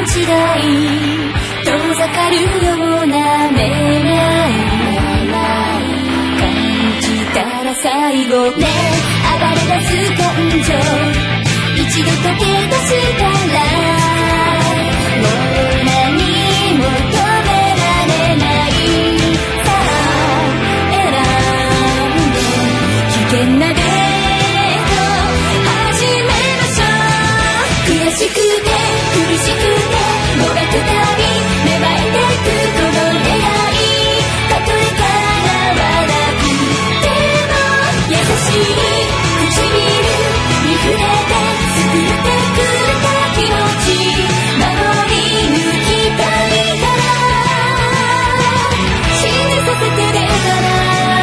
違い遠ざかるような願い感じたら最後ね暴れ出す感情一度溶け出したらもう何も止められないさあ選んで危険なデート始めましょう悔しくて苦しくてもがくたび芽生えてくこの出会いたとえ叶わなくても優しい唇に触れて救ってくれた気持ち守り抜きたいから信じさせてねから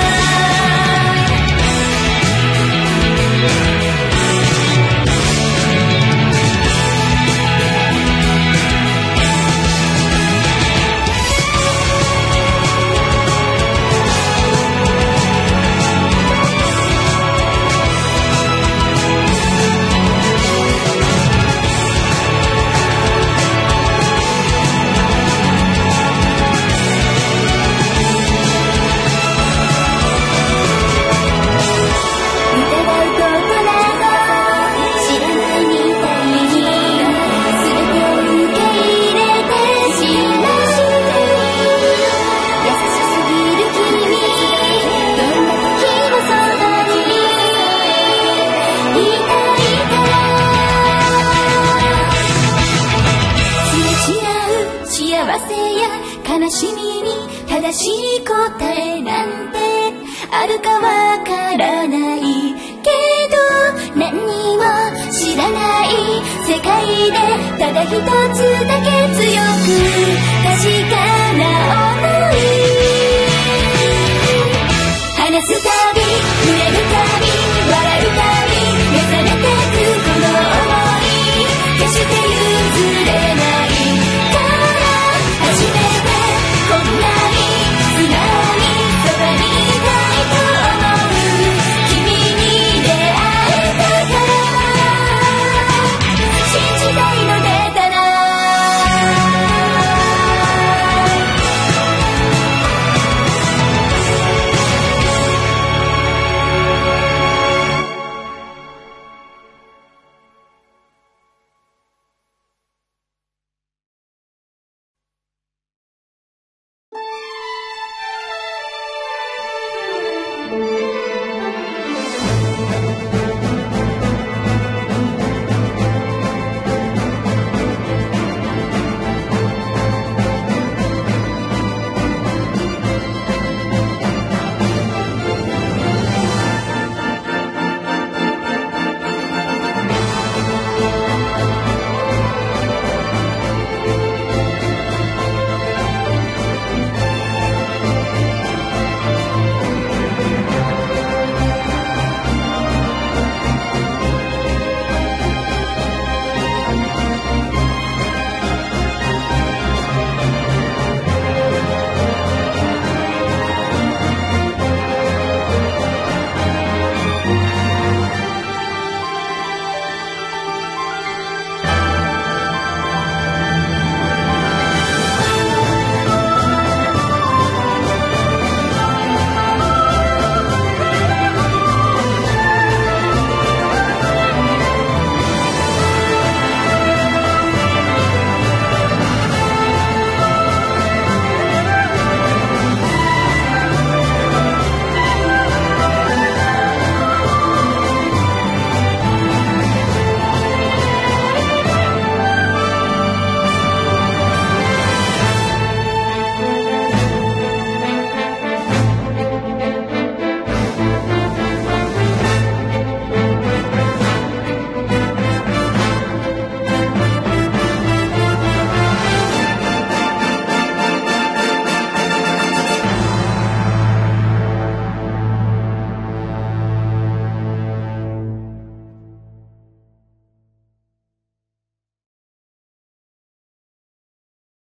悲しみに正しい答えなんてあるかわからないけど何にも知らない世界でただ一つだけ強く確かな想い話す